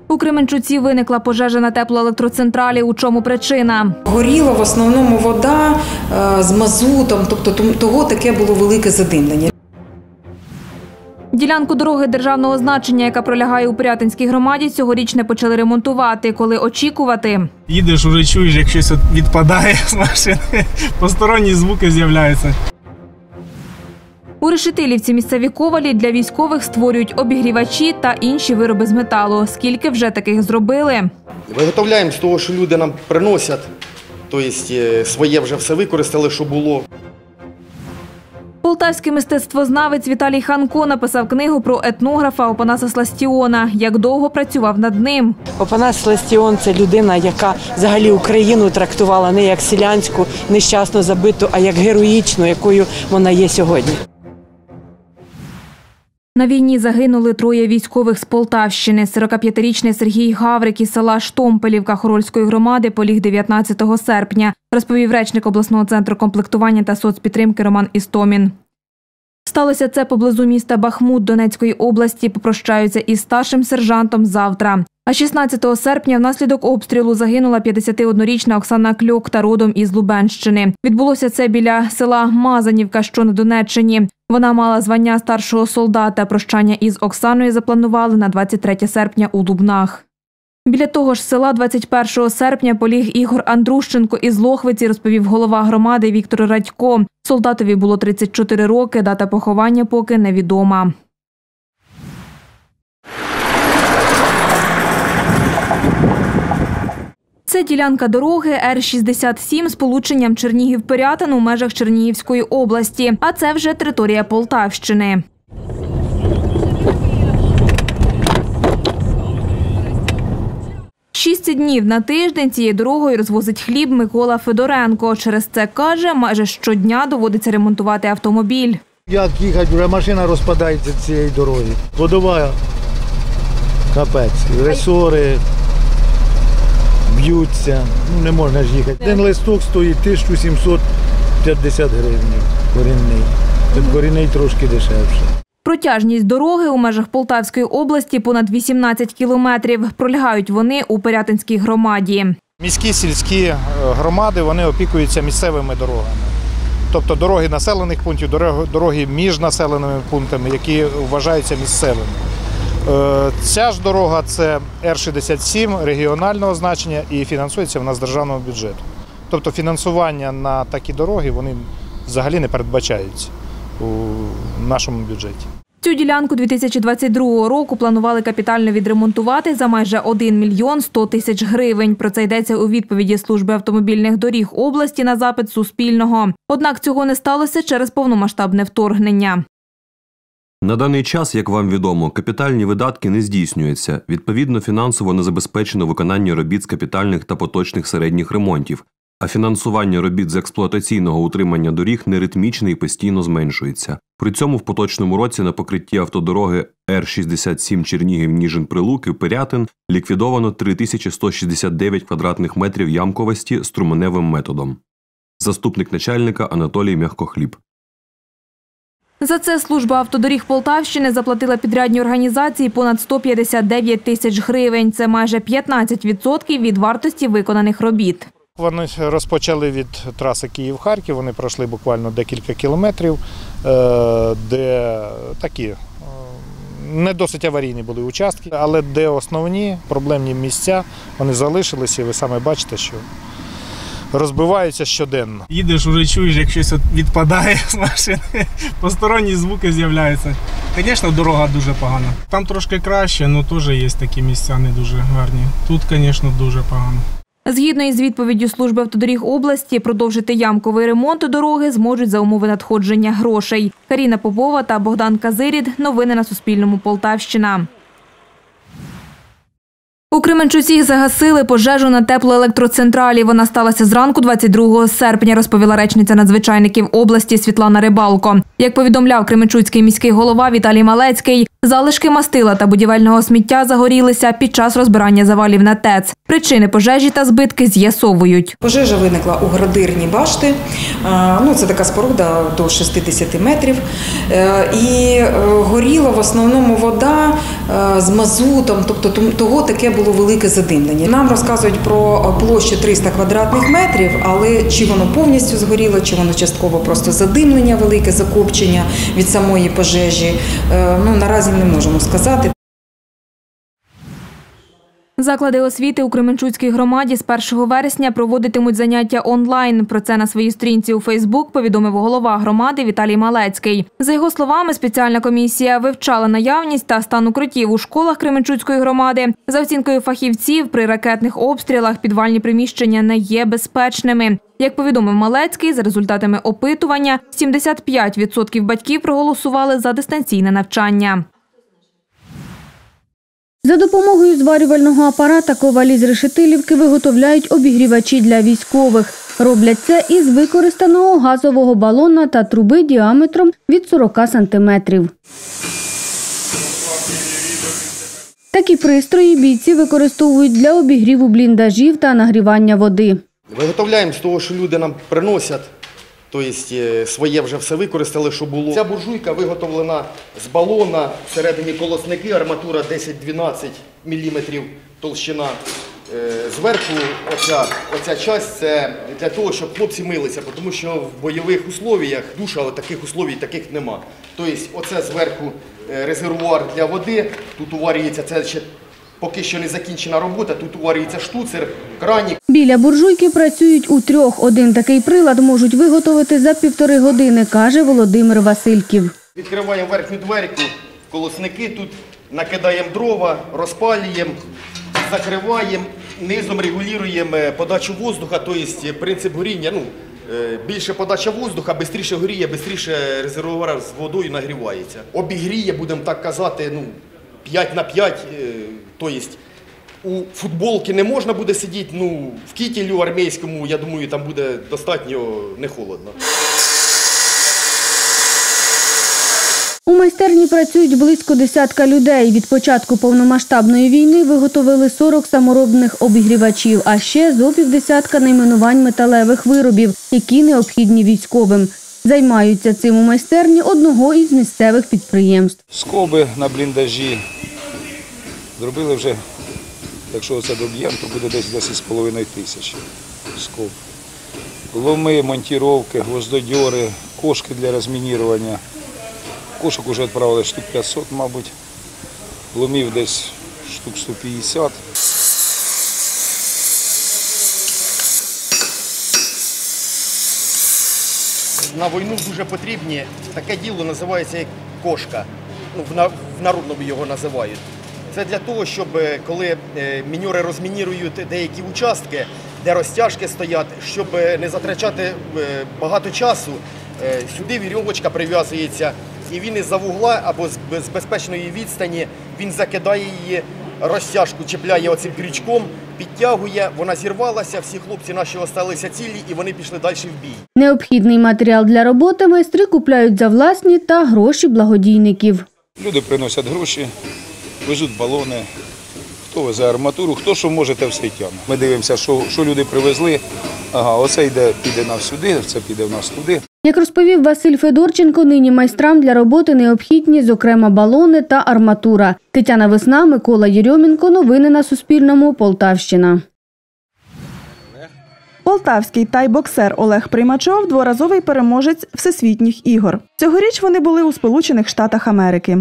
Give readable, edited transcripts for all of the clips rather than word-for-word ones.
У Кременчуці виникла пожежа на теплоелектроцентралі. У чому причина? Горіла в основному вода з мазутом, тобто того таке було велике задимлення. Ділянку дороги державного значення, яка пролягає у Пирятинській громаді, цьогоріч не почали ремонтувати. Коли очікувати? Їдеш, уже чуєш, як щось відпадає з машини, посторонні звуки з'являються. У Решетилівці місцеві ковалі для військових створюють обігрівачі та інші вироби з металу. Скільки вже таких зробили? Виготовляємо з того, що люди нам приносять, тобто своє вже все використали, що було. Полтавський мистецтвознавець Віталій Ханко написав книгу про етнографа Опанаса Сластіона. Як довго працював над ним? Опанас Сластіон – це людина, яка взагалі Україну трактувала не як селянську, нещасно забиту, а як героїчну, якою вона є сьогодні. На війні загинули 3 військових з Полтавщини. 45-річний Сергій Гаврик із села Штомпелівка Хорольської громади поліг 19 серпня, розповів речник обласного центру комплектування та соцпідтримки Роман Істомін. Сталося це поблизу міста Бахмут Донецької області. Попрощаються із старшим сержантом завтра. А 16 серпня внаслідок обстрілу загинула 51-річна Оксана Кльокта, родом із Лубенщини. Відбулося це біля села Мазанівка, що на Донеччині. Вона мала звання старшого солдата. Прощання із Оксаною запланували на 23 серпня у Лубнах. Біля того ж села 21 серпня поліг Ігор Андрущенко із Лохвиці, розповів голова громади Віктор Радько. Солдатові було 34 роки, дата поховання поки невідома. Це ділянка дороги Р-67 з полученням Чернігів-Пирятин у межах Чернігівської області. А це вже територія Полтавщини. Шість днів на тиждень цією дорогою розвозить хліб Микола Федоренко. Через це, каже, майже щодня доводиться ремонтувати автомобіль. Як їхати, вже машина розпадається цієї дороги. Ходова, капець, ресори б'ються, не можна ж їхати. Один листок стоїть 1750 гривень корінний. Тут корінний трошки дешевше. Протяжність дороги у межах Полтавської області понад 18 кілометрів. Пролягають вони у Пирятинській громаді. Міські, сільські громади, вони опікуються місцевими дорогами. Тобто дороги населених пунктів, дороги між населеними пунктами, які вважаються місцевими. Ця ж дорога – це Р-67 регіонального значення і фінансується вона з державного бюджету. Тобто фінансування на такі дороги, вони взагалі не передбачаються у нашому бюджеті. Цю ділянку 2022 року планували капітально відремонтувати за майже 1 мільйон 100 тисяч гривень. Про це йдеться у відповіді Служби автомобільних доріг області на запит Суспільного. Однак цього не сталося через повномасштабне вторгнення. На даний час, як вам відомо, капітальні видатки не здійснюються. Відповідно, фінансово не забезпечено виконання робіт з капітальних та поточних середніх ремонтів. А фінансування робіт з експлуатаційного утримання доріг неритмічне і постійно зменшується. При цьому в поточному році на покритті автодороги Р-67 Чернігів-Ніжин-Прилуки-Пирятин ліквідовано 3169 квадратних метрів ямковості струменевим методом. Заступник начальника Анатолій Мягкохліб. За це Служба автодоріг Полтавщини заплатила підрядній організації понад 159 тисяч гривень. Це майже 15% від вартості виконаних робіт. Вони розпочали від траси Київ-Харків, вони пройшли буквально декілька кілометрів, де такі не досить аварійні були участки, але де основні проблемні місця, вони залишилися, і ви самі бачите, що розбиваються щоденно. Їдеш, уже чуєш, як щось відпадає з машини, посторонні звуки з'являються. Звісно, дорога дуже погана. Там трошки краще, але теж є такі місця не дуже гарні. Тут, звісно, дуже погано. Згідно із відповіддю Служби автодоріг області, продовжити ямковий ремонт дороги зможуть за умови надходження грошей. Каріна Попова та Богдан Казирід. Новини на Суспільному. Полтавщина. У Кременчуці загасили пожежу на теплоелектроцентралі. Вона сталася зранку 22 серпня, розповіла речниця надзвичайників області Світлана Рибалко. Як повідомляв кременчуцький міський голова Віталій Малецький, залишки мастила та будівельного сміття загорілися під час розбирання завалів на ТЕЦ. Причини пожежі та збитки з'ясовують. Пожежа виникла у градирній башті. Це така споруда до 60 метрів. І горіла в основному вода з мазутом, тобто того таке було велике задимлення. Нам розказують про площу 300 квадратних метрів, але чи воно повністю згоріло, чи воно частково просто задимлення, велике закопчення від самої пожежі, наразі не можемо сказати. Заклади освіти у Кременчуцькій громаді з 1 вересня проводитимуть заняття онлайн. Про це на своїй сторінці у Фейсбук повідомив голова громади Віталій Малецький. За його словами, спеціальна комісія вивчала наявність та стан укриттів у школах Кременчуцької громади. За оцінкою фахівців, при ракетних обстрілах підвальні приміщення не є безпечними. Як повідомив Малецький, за результатами опитування 75% батьків проголосували за дистанційне навчання. За допомогою зварювального апарата ковалі з Решетилівки виготовляють обігрівачі для військових. Роблять це із використаного газового балона та труби діаметром від 40 сантиметрів. Такі пристрої бійці використовують для обігріву бліндажів та нагрівання води. Виготовляємо з того, що люди нам приносять. Тобто своє вже все використали, що було. Ця буржуйка виготовлена з балона, всередині колосники, арматура 10-12 мм толщина. Зверху оця часть – це для того, щоб хлопці милися, тому що в бойових умовах душа таких умов таких нема. Тобто оце зверху резервуар для води, тут уварюється, це ще поки що не закінчена робота, тут уварюється штуцер, кранік. Біля буржуйки працюють у трьох. Один такий прилад можуть виготовити за 1,5 години, каже Володимир Васильків. Відкриваємо верхню дверку, колосники тут, накидаємо дрова, розпалюємо, закриваємо, низом регулюємо подачу воздуха, тобто принцип горіння, більше подача воздуха, швидше горіє, швидше резервуар з водою нагрівається. Обігріє, будемо так казати, 5х5, тобто у футболці не можна буде сидіти, в кітелю армійському, я думаю, там буде достатньо не холодно. У майстерні працюють близько 10 людей. Від початку повномасштабної війни виготовили 40 саморобних обігрівачів, а ще зо 50 найменувань металевих виробів, які необхідні військовим. Займаються цим у майстерні одного із місцевих підприємств. Скоби на бліндажі зробили вже, якщо це доб'ємо, то буде десь 10,5 тисяч скоб. Ломи, монтіровки, гвоздодьори, кошки для розмінірування. Кошок вже відправили штук 500, мабуть, ломів десь штук 150. На війну дуже потрібні, таке діло називається як кошка, в народному його називають. Це для того, щоб коли міньори розмінірують деякі участки, де розтяжки стоять, щоб не затрачати багато часу, сюди вірьовочка прив'язується, і він із-за вугла або з безпечної відстані, він закидає її, розтяжку чіпляє оцим крючком, підтягує, вона зірвалася, всі хлопці наші залишилися цілі і вони пішли далі в бій. Необхідний матеріал для роботи майстри купляють за власні та гроші благодійників. Люди приносять гроші, везуть балони, хто везе арматуру, хто що може, те все тягне. Ми дивимося, що люди привезли. Оце піде в нас сюди, це піде в нас туди. Як розповів Василь Федорченко, нині майстрам для роботи необхідні, зокрема, балони та арматура. Тетяна Весна, Микола Єрьомінко. Новини на Суспільному. Полтавщина. Полтавський тай-боксер Олег Приймачов – дворазовий переможець всесвітніх ігор. Цьогоріч вони були у Сполучених Штатах Америки.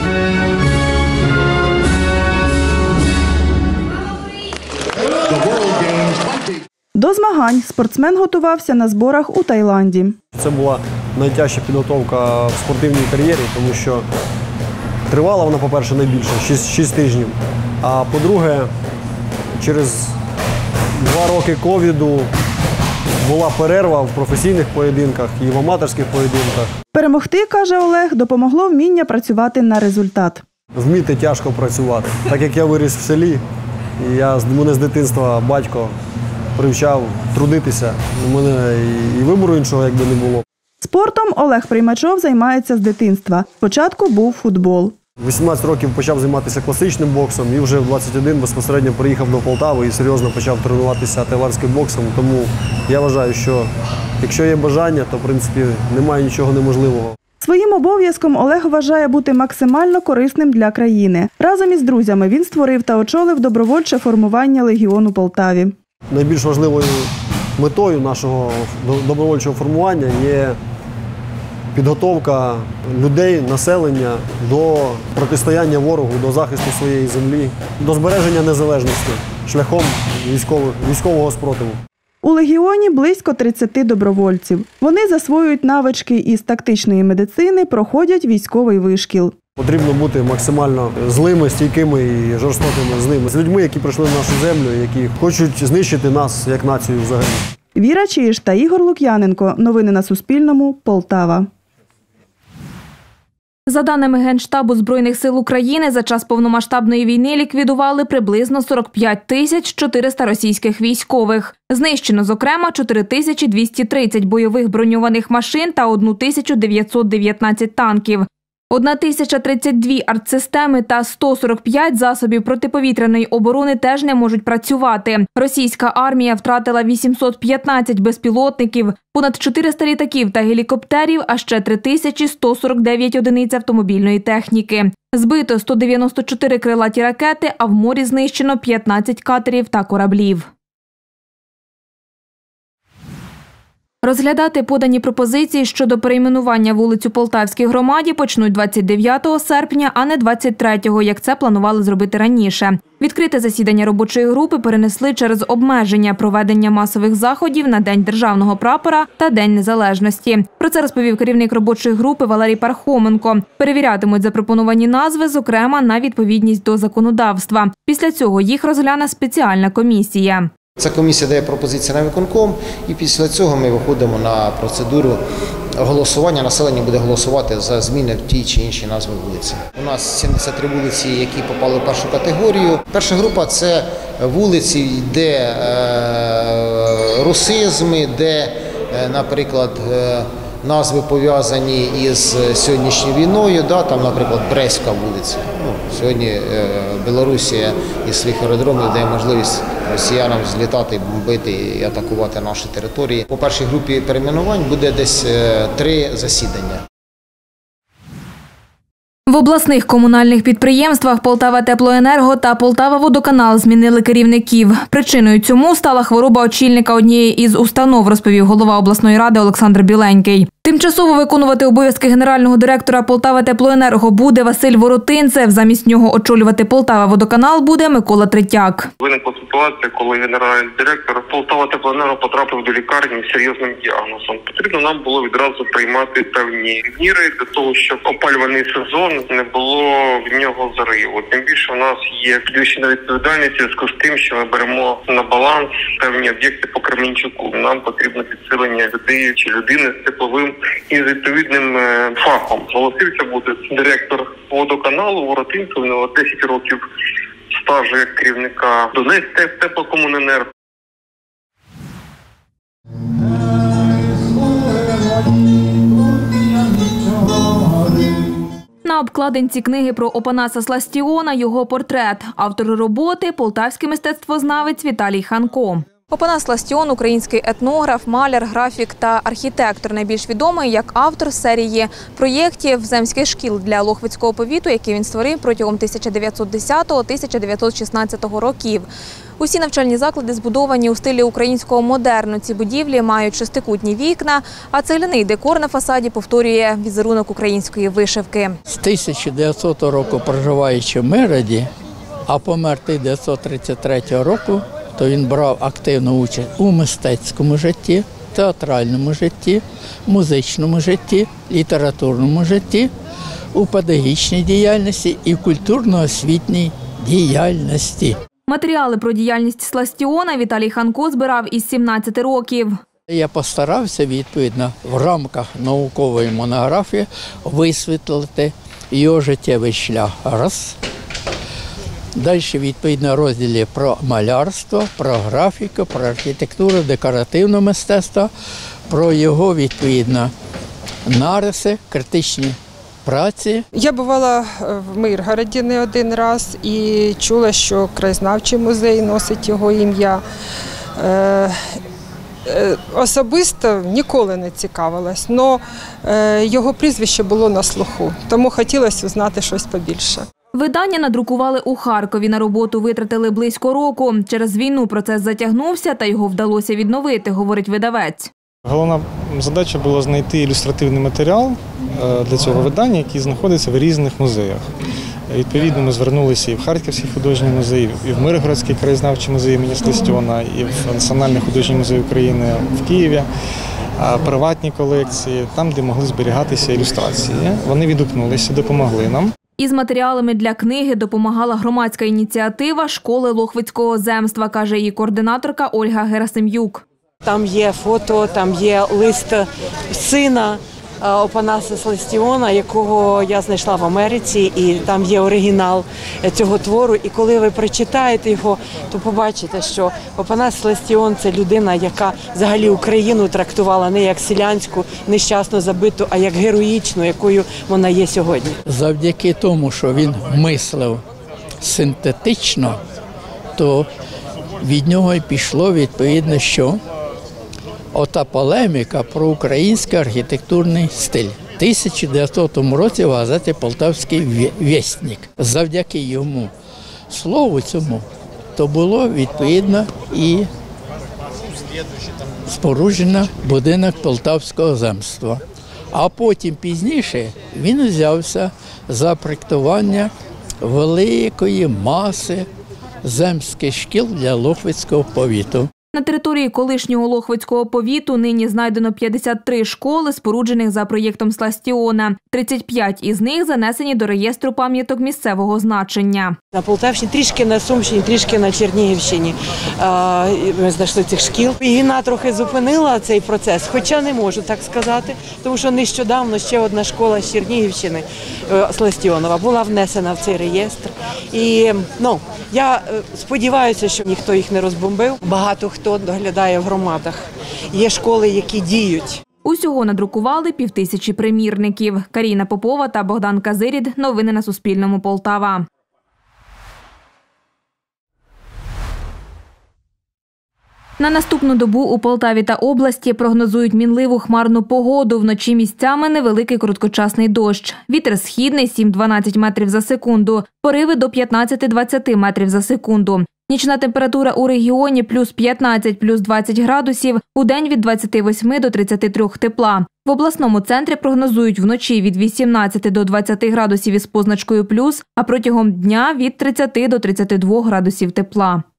До змагань спортсмен готувався на зборах у Таїланді. Це була найтяжча підготовка в спортивній кар'єрі, тому що тривала вона, по-перше, найбільше – 6 тижнів. А по-друге, через 2 роки ковіду була перерва в професійних поєдинках і в аматорських поєдинках. Перемогти, каже Олег, допомогло вміння працювати на результат. Вміти тяжко працювати. Так як я виріс в селі, І мене з дитинства батько привчав трудитися. У мене і вибору іншого якби не було. Спортом Олег Приймачов займається з дитинства. Спочатку був футбол. 18 років почав займатися класичним боксом і вже в 21 безпосередньо приїхав до Полтави і серйозно почав тренуватися тайландським боксом. Тому я вважаю, що якщо є бажання, то в принципі немає нічого неможливого. Своїм обов'язком Олег вважає бути максимально корисним для країни. Разом із друзями він створив та очолив добровольче формування «Легіон» у Полтаві. Найбільш важливою метою нашого добровольчого формування є підготовка людей, населення до протистояння ворогу, до захисту своєї землі, до збереження незалежності шляхом військового спротиву. У «Легіоні» близько 30 добровольців. Вони засвоюють навички із тактичної медицини, проходять військовий вишкіл. Потрібно бути максимально злими, стійкими і жорстокими з ними. З людьми, які прийшли на нашу землю, які хочуть знищити нас як націю взагалі. Віра Чиж та Ігор Лук'яненко. Новини на Суспільному. Полтава. За даними Генштабу Збройних сил України, за час повномасштабної війни ліквідували приблизно 45 400 російських військових. Знищено, зокрема, 4230 бойових броньованих машин та 1919 танків. 1032 артсистеми та 145 засобів протиповітряної оборони теж не можуть працювати. Російська армія втратила 815 безпілотників, понад 400 літаків та гелікоптерів, а ще 3149 одиниць автомобільної техніки. Збито 194 крилаті ракети, а в морі знищено 15 катерів та кораблів. Розглядати подані пропозиції щодо перейменування вулиць у Полтавській громаді почнуть 29 серпня, а не 23-го, як це планували зробити раніше. Відкрите засідання робочої групи перенесли через обмеження проведення масових заходів на День державного прапора та День незалежності. Про це розповів керівник робочої групи Валерій Пархоменко. Перевірятимуть запропоновані назви, зокрема, на відповідність до законодавства. Після цього їх розгляне спеціальна комісія. Ця комісія дає пропозиції на виконком, і після цього ми виходимо на процедуру голосування. Населення буде голосувати за зміни в ті чи інші назви вулиці. У нас 73 вулиці, які попали в першу категорію. Перша група – це вулиці, де русизми, де, наприклад, назви пов'язані із сьогоднішньою війною, там, наприклад, Брестська вулиця. Сьогодні Білорусія із своїх аеродромів дає можливість росіянам злітати, бомбити і атакувати наші території. По першій групі перейменувань буде десь 3 засідання. В обласних комунальних підприємствах «Полтава-Теплоенерго» та «Полтава-Водоканал» змінили керівників. Причиною цьому стала хвороба очільника однієї із установ, розповів голова обласної ради Олександр Біленький. Тимчасово виконувати обов'язки генерального директора «Полтава-Теплоенерго» буде Василь Воротинцев. Замість нього очолювати «Полтава-Водоканал» буде Микола Третяк. Виникла ситуація, коли генеральний директор «Полтава-Теплоенерго» потрапив до лікарні з серйозним діагнозом. Потрібно нам було відразу приймати певні міри для того, щоб опалювальний сезон не було в нього зариву. Тим більше у нас є підвищена відповідальність у зв'язку з тим, що ми беремо на баланс певні об'єкти по Кременчуку. Нам потрібно підсилення людей чи людини з тепловим і з відповідним фахом. Голосився буде директор водоканалу Воротинцев, у нього 10 років стажу як керівника Донецьктеплокомуненерго. На обкладинці книги про Опанаса Сластіона його портрет. Автор роботи – полтавський мистецтвознавець Віталій Ханко. Опанас Сластіон – український етнограф, маляр, графік та архітектор. Найбільш відомий як автор серії проєктів земських шкіл для Лохвицького повіту, які він створив протягом 1910-1916 років. Усі навчальні заклади збудовані у стилі українського модерну. Ці будівлі мають шестикутні вікна, а цегляний декор на фасаді повторює візерунок української вишивки. З 1900 року проживаючи в Мироді, а помер 1933 року, то він брав активну участь у мистецькому житті, театральному житті, музичному житті, літературному житті, у педагогічній діяльності і в культурно-освітній діяльності. Матеріали про діяльність Сластіона Віталій Ханко збирав із 17 років. Я постарався, відповідно, в рамках наукової монографії висвітлити його життєвий шлях. Раз. Далі, відповідно, розділі про малярство, про графіку, про архітектуру, декоративне мистецтво, про його, відповідно, нариси, критичні праці. Я бувала в Миргороді не один раз і чула, що краєзнавчий музей носить його ім'я. Особисто ніколи не цікавилась, але його прізвище було на слуху, тому хотілося знати щось побільше. Видання надрукували у Харкові. На роботу витратили близько року. Через війну процес затягнувся, та його вдалося відновити, говорить видавець. Головна задача була знайти ілюстративний матеріал для цього видання, який знаходиться в різних музеях. Відповідно, ми звернулися і в Харківський художній музей, і в Миргородський краєзнавчий музей імені Сластіона, і в Національний художній музей України в Києві, приватні колекції, там, де могли зберігатися ілюстрації. Вони відгукнулися, допомогли нам. Із матеріалами для книги допомагала громадська ініціатива школи Лохвицького земства, каже її координаторка Ольга Герасим'юк. Там є фото, там є лист сина Опанаса Сластіона, якого я знайшла в Америці, і там є оригінал цього твору. І коли ви прочитаєте його, то побачите, що Опанас Сластіон – це людина, яка взагалі Україну трактувала не як селянську, нещасно забиту, а як героїчну, якою вона є сьогодні. Завдяки тому, що він мислив синтетично, то від нього і пішло відповідно, що ота полеміка про український архітектурний стиль. У 1900 році в газеті «Полтавський вєстник». Завдяки йому слову цьому, то було відповідно і споруджено будинок Полтавського земства. А потім пізніше він взявся за проєктування великої маси земських шкіл для Лохвицького повіту. На території колишнього Лохвицького повіту нині знайдено 53 школи, споруджених за проєктом Сластіона. 35 із них занесені до реєстру пам'яток місцевого значення. На Полтавщині, трішки на Сумщині, трішки на Чернігівщині ми знайшли цих шкіл. Війна трохи зупинила цей процес, хоча не можу так сказати, тому що нещодавно ще одна школа з Чернігівщини, Сластіонова, була внесена в цей реєстр. І я сподіваюся, що ніхто їх не розбомбив. Багато хто доглядає в громадах. Є школи, які діють. Усього надрукували 5000 примірників. Каріна Попова та Богдан Казирід. Новини на Суспільному. Полтава. На наступну добу у Полтаві та області прогнозують мінливу хмарну погоду. Вночі місцями невеликий короткочасний дощ. Вітер східний 7-12 метрів за секунду. Пориви до 15-20 метрів за секунду. Нічна температура у регіоні плюс 15, плюс 20 градусів, удень від 28 до 33 тепла. В обласному центрі прогнозують вночі від 18 до 20 градусів із позначкою плюс, а протягом дня від 30 до 32 градусів тепла.